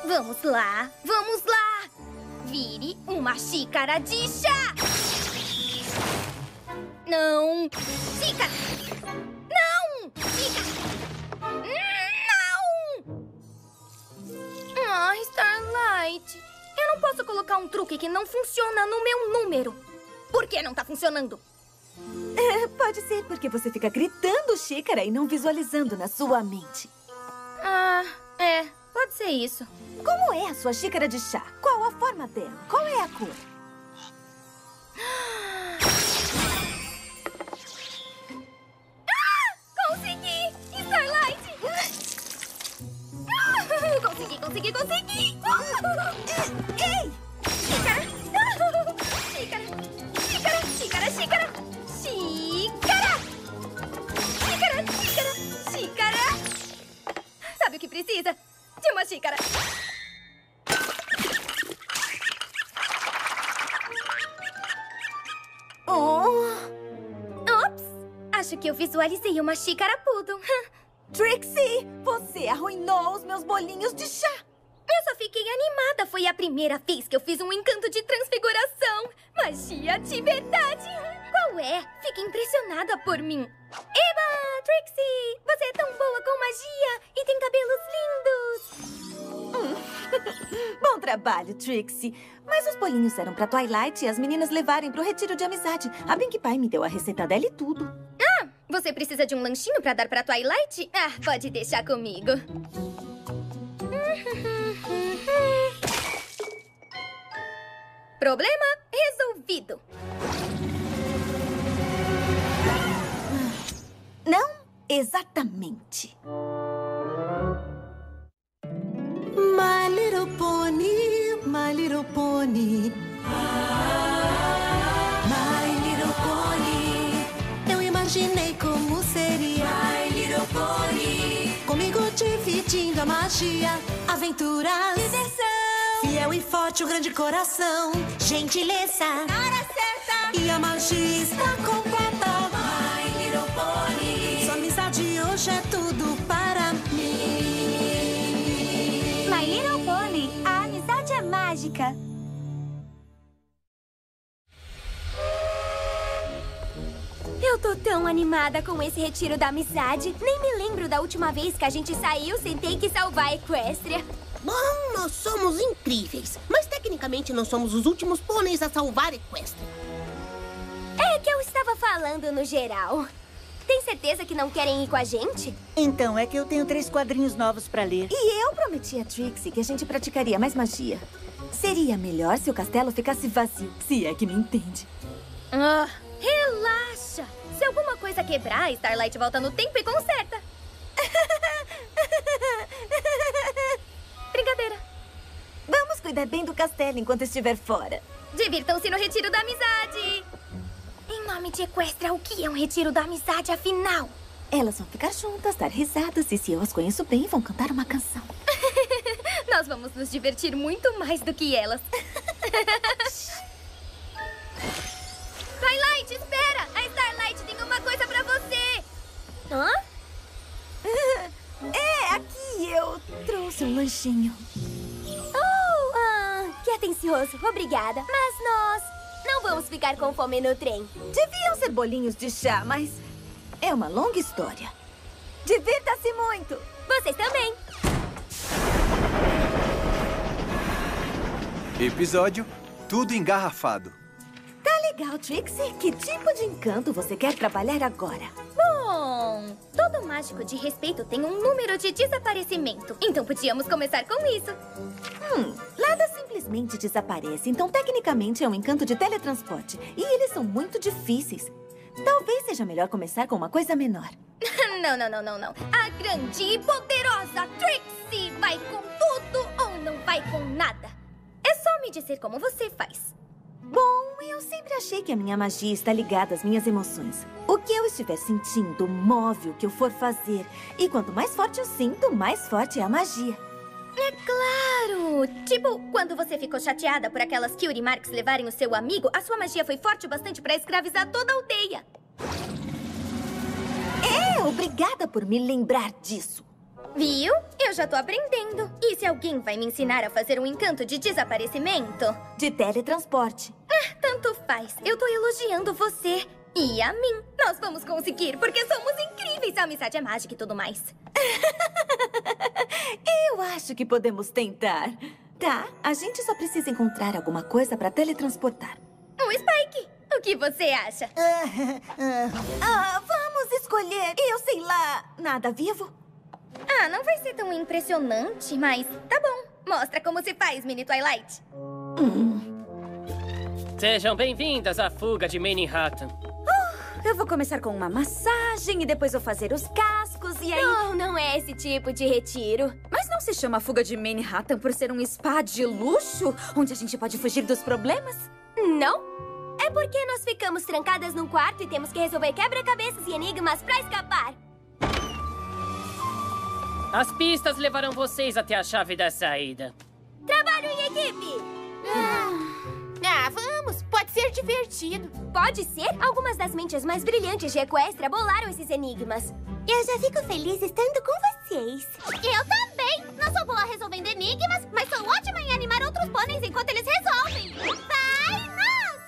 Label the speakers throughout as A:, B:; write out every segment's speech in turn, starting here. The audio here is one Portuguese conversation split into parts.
A: Vamos lá, vamos lá! Vire uma xícara de chá! Não! Xícara! Não! Xícara! Não! Ah, Starlight! Eu não posso colocar um truque que não funciona no meu número. Por que não tá funcionando?
B: Pode ser porque você fica gritando xícara e não visualizando na sua mente.
A: Ah, pode ser isso.
B: Como é a sua xícara de chá? Qual a forma dela? Qual é a cor?
A: Consegui! Starlight! Consegui!
B: Ei!
A: Xícara! Xícara! Sabe o que precisa? De uma xícara. Ops! Acho que eu visualizei uma xícara poodle.
B: Trixie, você arruinou os meus bolinhos de chá.
A: Eu só fiquei animada. Foi a primeira vez que eu fiz um encanto de transfiguração. Magia de verdade. Qual é? Fiquei impressionada por mim. Eba, Trixie! Você é tão boa com magia e tem cabelos lindos.
B: Bom trabalho, Trixie. Mas os bolinhos eram pra Twilight e as meninas levarem pro retiro de amizade. A Pinkie Pie me deu a receita dela e tudo.
A: Ah, você precisa de um lanchinho pra dar pra Twilight? Ah, pode deixar comigo. Problema resolvido.
B: Não exatamente.
C: My little pony, my little pony. My little pony. Eu imaginei como seria My little pony. Comigo dividindo a magia, aventuras, diversão. Fiel e forte, um grande coração, gentileza, hora certa. E a magia está completa. My little pony. Sua amizade hoje é tudo para mim.
D: My Little Pony, a amizade é mágica.
A: Eu tô tão animada com esse retiro da amizade. Nem me lembro da última vez que a gente saiu sem ter que salvar a Equestria.
E: Bom, nós somos incríveis, mas tecnicamente nós somos os últimos pôneis a salvar Equestria.
A: É que eu estava falando no geral. Tem certeza que não querem ir com a gente?
F: Então, é que eu tenho 3 quadrinhos novos pra ler.
B: E eu prometi a Trixie que a gente praticaria mais magia. Seria melhor se o castelo ficasse vazio, se é que me entende.
A: Relaxa! Se alguma coisa quebrar, Starlight volta no tempo e conserta. Brincadeira.
B: Vamos cuidar bem do castelo enquanto estiver fora.
A: Divirtam-se no retiro da amizade. Em nome de Equestria, o que é um retiro da amizade, afinal?
B: Elas vão ficar juntas, dar risadas e, se eu as conheço bem, vão cantar uma canção.
A: Nós vamos nos divertir muito mais do que elas. Twilight, espera! A Starlight tem uma coisa pra você! Hã?
B: Aqui eu trouxe um lanchinho.
A: Que atencioso. Obrigada. Mas nós não vamos ficar com fome no trem.
B: Deviam ser bolinhos de chá, mas é uma longa história. Divirta-se muito!
A: Vocês também.
G: Episódio Tudo Engarrafado.
B: Tá legal, Trixie. Que tipo de encanto você quer trabalhar agora?
A: Bom, todo mágico de respeito tem um número de desaparecimento. Então podíamos começar com isso.
B: Nada simplesmente desaparece, então tecnicamente é um encanto de teletransporte. E eles são muito difíceis. Talvez seja melhor começar com uma coisa menor.
A: Não. A grande e poderosa Trixie vai com tudo ou não vai com nada. É só me dizer como você faz.
B: Bom, eu sempre achei que a minha magia está ligada às minhas emoções. O que eu estiver sentindo move o que eu for fazer. E quanto mais forte eu sinto, mais forte é a magia.
A: É claro! Tipo, quando você ficou chateada por aquelas Cutie Marks levarem o seu amigo, a sua magia foi forte o bastante para escravizar toda a aldeia.
B: Obrigada por me lembrar disso.
A: Viu? Eu já tô aprendendo. E se alguém vai me ensinar a fazer um encanto de desaparecimento?
B: De teletransporte.
A: Tanto faz. Eu tô elogiando você. E a mim. Nós vamos conseguir, porque somos incríveis. A amizade é mágica e tudo mais.
B: Eu acho que podemos tentar. Tá, a gente só precisa encontrar alguma coisa pra teletransportar.
A: O Spike, o que você acha?
B: Vamos escolher, eu sei lá, nada vivo?
A: Não vai ser tão impressionante, mas tá bom. Mostra como se faz, Mini Twilight.
H: Sejam bem-vindas à fuga de Manhattan.
D: Eu vou começar com uma massagem e depois vou fazer os cascos e aí...
A: Não é esse tipo de retiro.
D: Mas não se chama fuga de Manhattan por ser um spa de luxo, onde a gente pode fugir dos problemas?
A: Não. É porque nós ficamos trancadas num quarto e temos que resolver quebra-cabeças e enigmas pra escapar.
H: As pistas levarão vocês até a chave da saída.
A: Trabalho em equipe! Vamos! Pode ser divertido. Pode ser? Algumas das mentes mais brilhantes de Equestria bolaram esses enigmas.
E: Eu já fico feliz estando com vocês.
A: Eu também! Não sou boa resolvendo enigmas, mas sou ótima em animar outros pôneis enquanto eles resolvem. Vai, nós!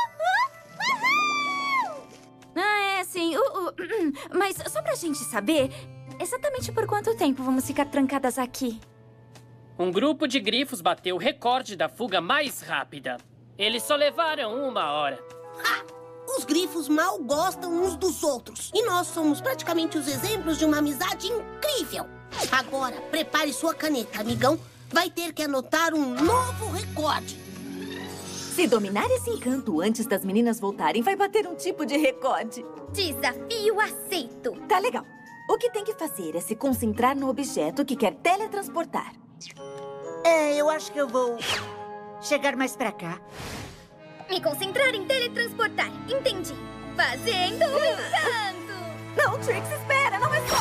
A: Uhul!
D: Sim. Mas só pra gente saber, exatamente por quanto tempo vamos ficar trancadas aqui?
H: Um grupo de grifos bateu o recorde da fuga mais rápida. Eles só levaram 1 hora.
E: Os grifos mal gostam uns dos outros. E nós somos praticamente os exemplos de uma amizade incrível. Agora, prepare sua caneta, amigão. Vai ter que anotar um novo recorde.
B: Se dominar esse encanto antes das meninas voltarem, vai bater um tipo de recorde.
A: Desafio aceito.
B: Tá legal. O que tem que fazer é se concentrar no objeto que quer teletransportar.
F: Eu acho que eu vou chegar mais pra cá.
A: Me concentrar em teletransportar. Entendi. Fazendo um encanto.
B: Não, Trix, espera. Não é só...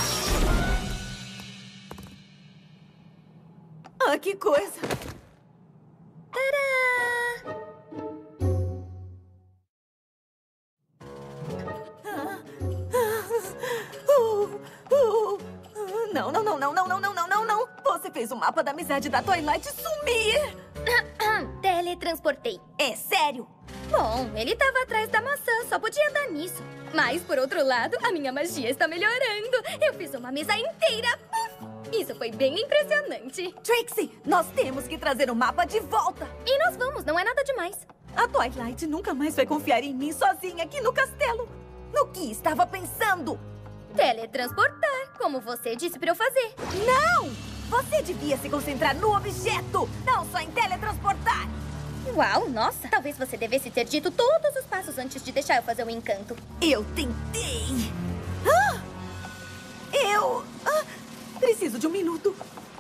B: que coisa.
A: Tadá!
B: Não. Você fez o mapa da amizade da Twilight sumir.
A: Teletransportei.
B: É sério?
A: Bom, ele estava atrás da maçã, só podia dar nisso. Mas, por outro lado, a minha magia está melhorando. Eu fiz uma mesa inteira. Isso foi bem impressionante.
B: Trixie, nós temos que trazer o mapa de volta.
A: E nós vamos, não é nada demais.
B: A Twilight nunca mais vai confiar em mim sozinha aqui no castelo. No que estava pensando?
A: Teletransportar, como você disse pra eu fazer.
B: Não! Você devia se concentrar no objeto, não só em teletransportar.
A: Uau, nossa. Talvez você devesse ter dito todos os passos antes de deixar eu fazer o encanto.
B: Eu tentei. Preciso de um minuto.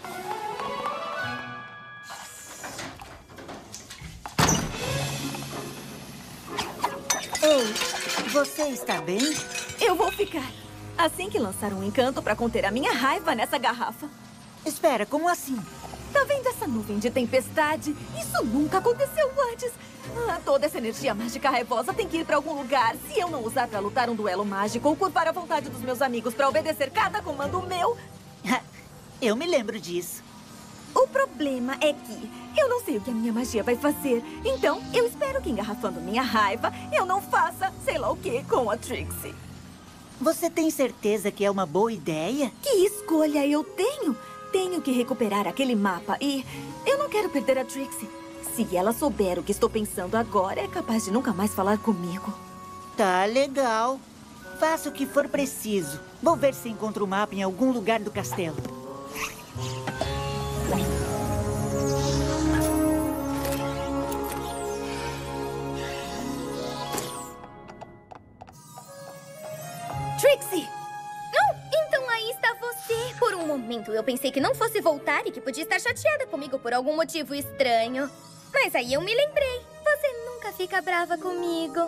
F: Ei, você está bem?
B: Eu vou ficar. Assim que lançar um encanto para conter a minha raiva nessa garrafa.
F: Espera, como assim?
B: Tá vendo essa nuvem de tempestade? Isso nunca aconteceu antes. Toda essa energia mágica raivosa tem que ir pra algum lugar. Se eu não usar pra lutar um duelo mágico ou curvar a vontade dos meus amigos pra obedecer cada comando meu...
F: Eu me lembro disso.
B: O problema é que eu não sei o que a minha magia vai fazer. Então, eu espero que engarrafando minha raiva, eu não faça sei lá o que com a Trixie.
F: Você tem certeza que é uma boa ideia?
B: Que escolha eu tenho? Tenho que recuperar aquele mapa e eu não quero perder a Trixie. Se ela souber o que estou pensando agora, é capaz de nunca mais falar comigo.
F: Tá legal. Faça o que for preciso. Vou ver se encontro o mapa em algum lugar do castelo.
B: Trixie!
A: Então aí está você. Por um momento eu pensei que não fosse voltar e que podia estar chateada comigo por algum motivo estranho. Mas aí eu me lembrei. Você nunca fica brava comigo.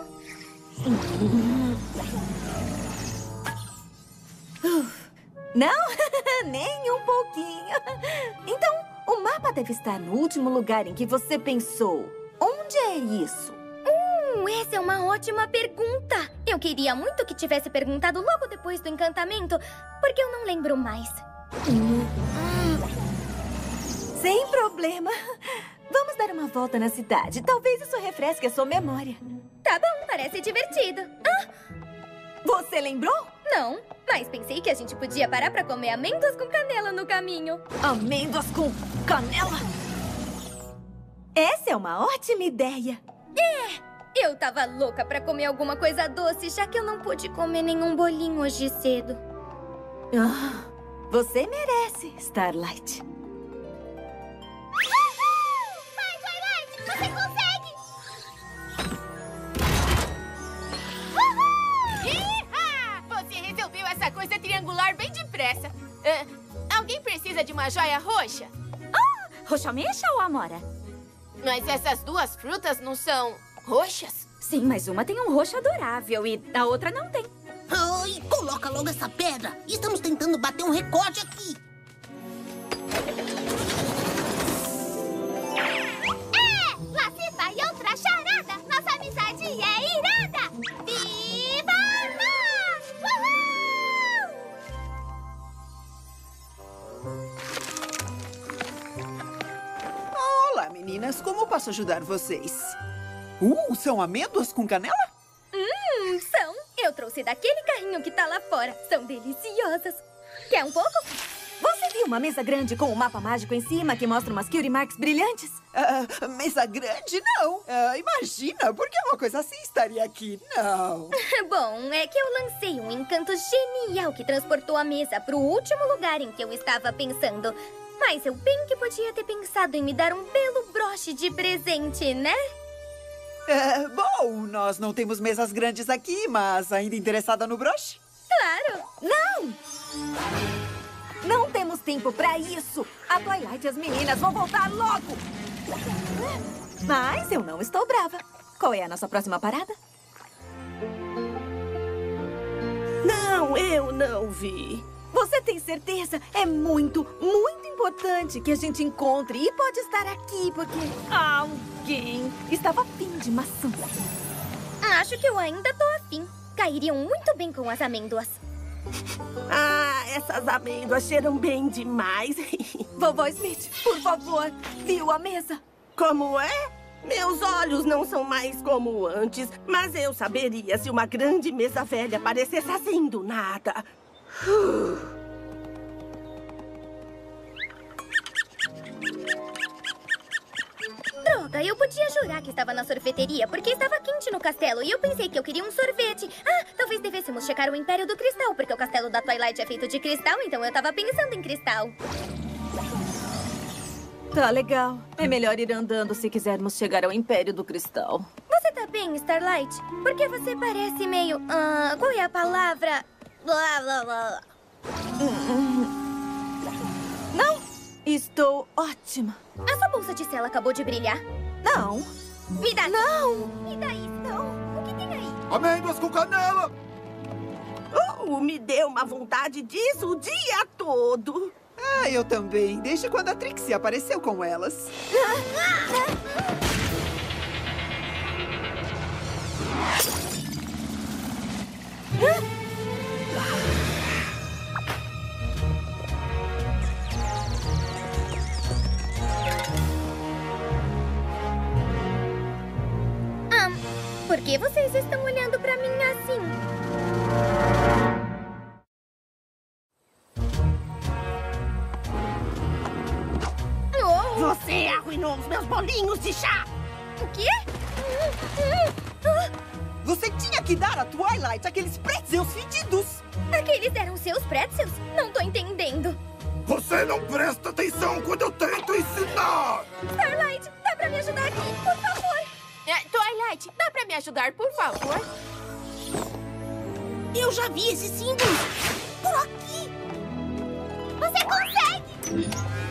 B: Não, nem um pouquinho. Então, o mapa deve estar no último lugar em que você pensou. Onde é isso?
A: Essa é uma ótima pergunta. Eu queria muito que tivesse perguntado logo depois do encantamento, porque eu não lembro mais.
B: Sem problema. Vamos dar uma volta na cidade. Talvez isso refresque a sua memória.
A: Tá bom, parece divertido. Ah,
B: Você lembrou?
A: não, mas pensei que a gente podia parar pra comer amêndoas com canela no caminho.
B: Amêndoas com canela? Essa é uma ótima ideia.
A: Eu tava louca pra comer alguma coisa doce, já que eu não pude comer nenhum bolinho hoje cedo.
B: Ah, você merece, Starlight.
A: Vai, Twilight! Você consegue!
I: Iha! Você resolveu essa coisa triangular bem depressa. Alguém precisa de uma joia roxa?
D: Roxa Ameixa ou Amora?
I: Mas essas duas frutas não são roxas?
D: Sim, mas uma tem um roxo adorável e a outra não tem.
E: Ai, coloca logo essa pedra. Estamos tentando bater um recorde aqui.
A: Lá se vai outra charada! Nossa amizade é irada! Viva nós! Uhul!
J: Olá, meninas. Como posso ajudar vocês? São amêndoas com canela?
A: São. Eu trouxe daquele carrinho que tá lá fora. São deliciosas. Quer um pouco?
B: Você viu uma mesa grande com um mapa mágico em cima que mostra umas cutie marks brilhantes?
J: Mesa grande, não. Imagina, por que uma coisa assim estaria aqui? Não.
A: Bom, é que eu lancei um encanto genial que transportou a mesa pro último lugar em que eu estava pensando. Mas eu bem que podia ter pensado em me dar um belo broche de presente, né?
J: Bom, nós não temos mesas grandes aqui, mas ainda interessada no broche?
A: Claro!
B: Não! Não temos tempo pra isso! A Twilight e as meninas vão voltar logo! Mas eu não estou brava. Qual é a nossa próxima parada?
K: Não, eu não vi.
B: Você tem certeza? É muito, muito importante que a gente encontre e pode estar aqui porque alguém estava afim de maçãs.
A: Acho que eu ainda tô afim. Cairiam muito bem com as amêndoas.
K: Essas amêndoas cheiram bem demais.
B: Vovó Smith, por favor, viu a mesa?
K: Como é? Meus olhos não são mais como antes, mas eu saberia se uma grande mesa velha aparecesse assim do nada.
A: Droga, eu podia jurar que estava na sorveteria, porque estava quente no castelo e eu pensei que eu queria um sorvete. Talvez devêssemos checar o Império do Cristal, porque o castelo da Twilight é feito de cristal, então eu estava pensando em cristal.
B: Tá legal. É melhor ir andando se quisermos chegar ao Império do Cristal.
A: Você tá bem, Starlight? Porque você parece meio... qual é a palavra? Blá, blá, blá.
B: Não, estou ótima.
A: A sua bolsa de sela acabou de brilhar?
B: Não.
A: Me dá.
B: Não.
A: Me dá isso. Não. O que tem aí?
L: Amêndoas com canela!
K: Me deu uma vontade disso o dia todo.
J: Eu também. Desde quando a Trixie apareceu com elas.
A: Por que vocês estão olhando pra mim assim?
K: Você arruinou os meus bolinhos de chá!
A: O quê?
J: Você tinha que dar a Twilight aqueles pretzels fedidos!
A: Aqueles eram seus pretzels? Não tô entendendo.
L: Você não presta atenção quando eu tento ensinar!
A: Starlight, dá pra me ajudar aqui, por favor?
I: Twilight, dá pra me ajudar, por favor?
E: Eu já vi esse símbolo. Por aqui.
A: Você consegue!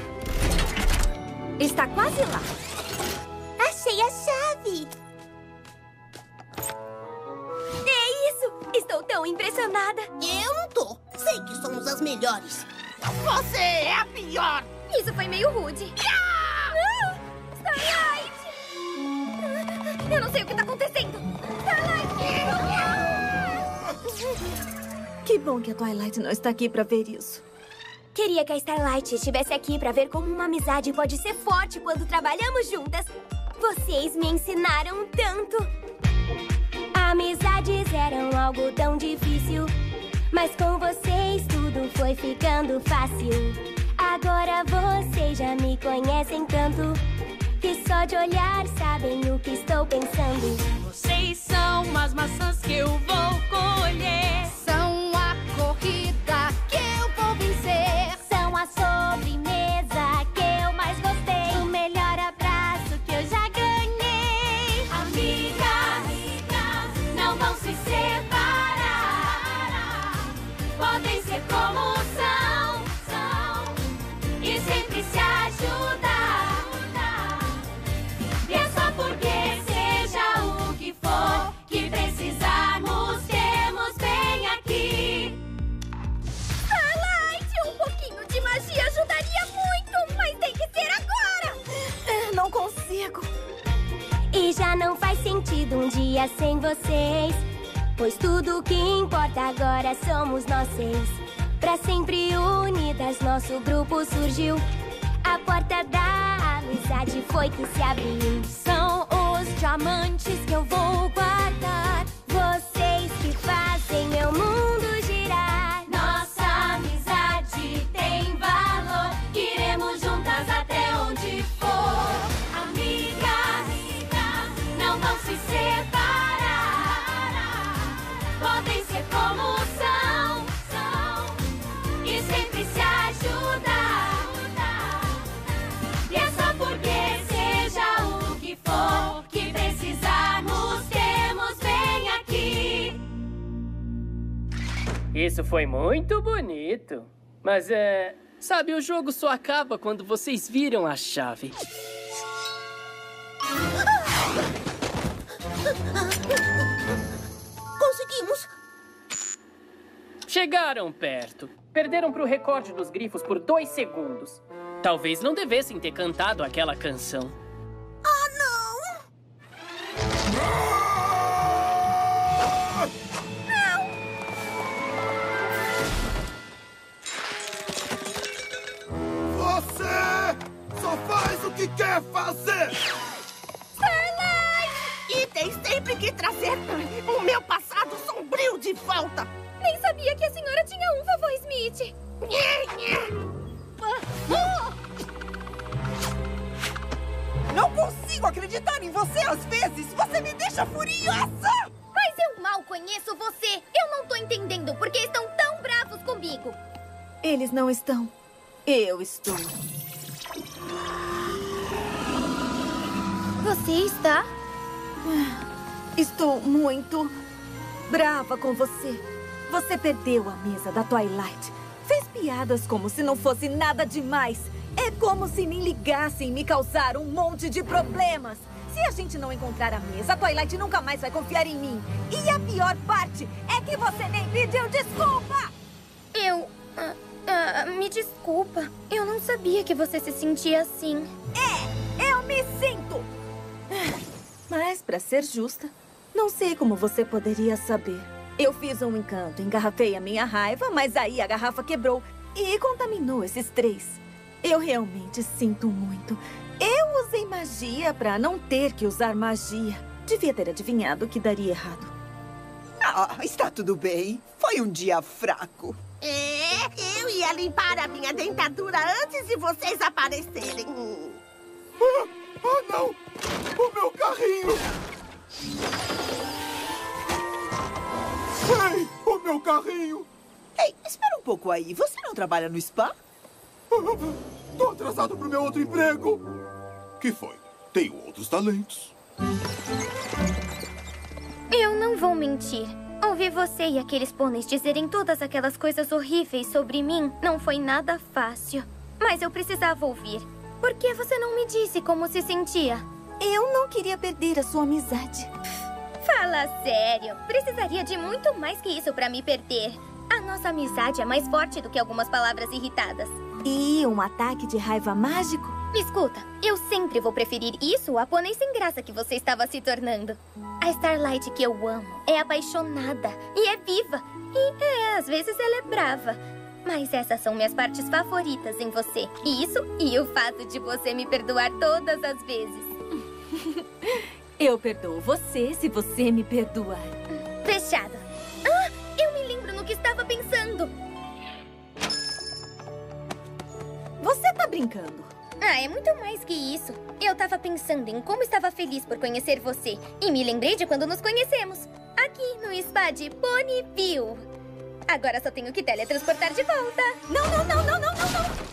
D: Está quase lá.
A: Achei a chave. É isso! Estou tão impressionada.
E: Eu não tô. Sei que somos as melhores.
K: Você é a pior!
A: Isso foi meio rude. Starlight! Eu não sei o que tá acontecendo. Starlight!
B: Que bom que a Twilight não está aqui para ver isso.
M: Queria que a Starlight estivesse aqui pra ver como uma amizade pode ser forte quando trabalhamos juntas. Vocês me ensinaram tanto. Amizades eram algo tão difícil, mas com vocês tudo foi ficando fácil. Agora vocês já me conhecem tanto que só de olhar sabem o que estou pensando.
C: Vocês são as maçãs que eu vou colher.
A: São a corrida que eu vou vencer.
M: São a sobremesa que eu mais gostei. O melhor abraço que eu já ganhei.
C: Amigas, não vão se separar. Podem ser como são e sempre se ajudar. E é só porque seja o que for que precisarmos, temos bem aqui.
A: Starlight, um pouquinho de magia ajudaria muito, mas tem que ser agora.
B: Não consigo.
M: E já não faz sentido um dia sem vocês, pois tudo que importa agora somos nós seis. Pra sempre unidas nosso grupo surgiu. A porta da amizade foi que se abriu.
C: São os diamantes que eu vou guardar.
M: Vocês que fazem meu mundo girar.
C: Nossa amizade tem valor. Iremos juntas até onde for. Amigas, não vão se separar. Podem ser como são e sempre se ajudar. E é só porque seja o que for que precisarmos, temos bem aqui.
H: Isso foi muito bonito. Mas sabe, o jogo só acaba quando vocês viram a chave.
E: Conseguimos!
H: Chegaram perto. Perderam pro recorde dos grifos por 2 segundos. Talvez não devessem ter cantado aquela canção.
E: Ah, não!
L: Você só faz o que quer fazer!
K: Starlight! E tem sempre que trazer o meu passado sombrio de volta.
A: Nem sabia que a senhora tinha um, vovô Smith.
J: Não consigo acreditar em você às vezes! Você me deixa furiosa!
A: Mas eu mal conheço você. Eu não tô entendendo por que estão tão bravos comigo.
B: Eles não estão. Eu estou.
A: Você está?
B: Estou muito brava com você. Você perdeu a mesa da Twilight. Fez piadas como se não fosse nada demais. É como se me ligassem e me causar um monte de problemas. Se a gente não encontrar a mesa, a Twilight nunca mais vai confiar em mim. E a pior parte é que você nem pediu desculpa!
A: Me desculpa. Eu não sabia que você se sentia assim.
B: Eu me sinto! Mas, pra ser justa, não sei como você poderia saber. Eu fiz um encanto, engarrafei a minha raiva, mas aí a garrafa quebrou e contaminou esses 3. Eu realmente sinto muito. Eu usei magia pra não ter que usar magia. Devia ter adivinhado que daria errado.
J: Ah, está tudo bem. Foi um dia fraco.
K: Eu ia limpar a minha dentadura antes de vocês aparecerem.
L: Ah, não! O meu carrinho! Ei, o meu carrinho!
J: Ei, espera um pouco aí. Você não trabalha no spa?
L: Tô atrasado pro meu outro emprego. Que foi? Tenho outros talentos.
A: Eu não vou mentir. Ouvir você e aqueles pôneis dizerem todas aquelas coisas horríveis sobre mim não foi nada fácil. Mas eu precisava ouvir. Por que você não me disse como se sentia?
B: Eu não queria perder a sua amizade.
A: Fala sério. Precisaria de muito mais que isso pra me perder. A nossa amizade é mais forte do que algumas palavras irritadas.
B: E um ataque de raiva mágico?
A: Escuta, eu sempre vou preferir isso a pônei sem graça que você estava se tornando. A Starlight que eu amo é apaixonada e é viva. E às vezes ela é brava. Mas essas são minhas partes favoritas em você. Isso e o fato de você me perdoar todas as vezes.
B: Eu perdoo você se você me perdoar.
A: Fechado. Ah, eu me lembro no que estava pensando.
B: Você tá brincando?
A: Ah, é muito mais que isso. Eu tava pensando em como estava feliz por conhecer você. E me lembrei de quando nos conhecemos. Aqui no spa de Ponyville. Agora só tenho que teletransportar de volta.
B: Não, não, não, não, não, não,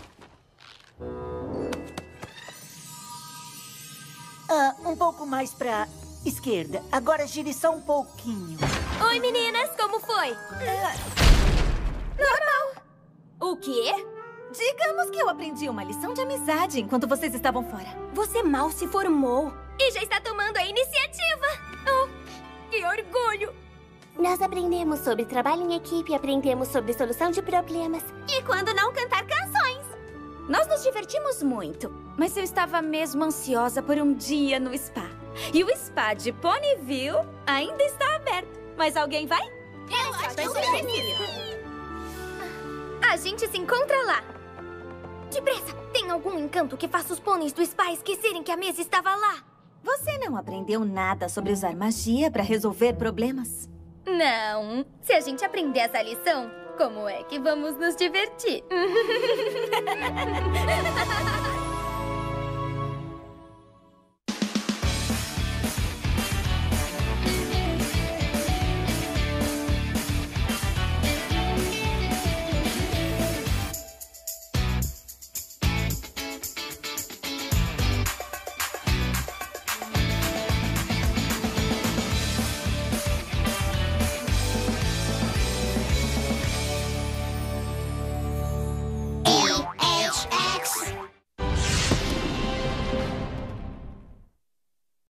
B: não.
F: Um pouco mais pra esquerda. Agora gire só um pouquinho.
D: Oi, meninas, como foi?
A: Normal.
B: O quê? Digamos que eu aprendi uma lição de amizade enquanto vocês estavam fora.
D: Você mal se formou.
A: E já está tomando a iniciativa. Oh, que orgulho.
M: Nós aprendemos sobre trabalho em equipe, aprendemos sobre solução de problemas.
D: E quando não cantar canções. Nós nos divertimos muito, mas eu estava mesmo ansiosa por um dia no spa. E o spa de Ponyville ainda está aberto. Mas alguém vai?
A: Eu acho que eu preciso. A gente se encontra lá. Depressa! Tem algum encanto que faça os pôneis do spa esquecerem que a mesa estava lá?
B: Você não aprendeu nada sobre usar magia para resolver problemas?
A: Não. Se a gente aprender essa lição, como é que vamos nos divertir?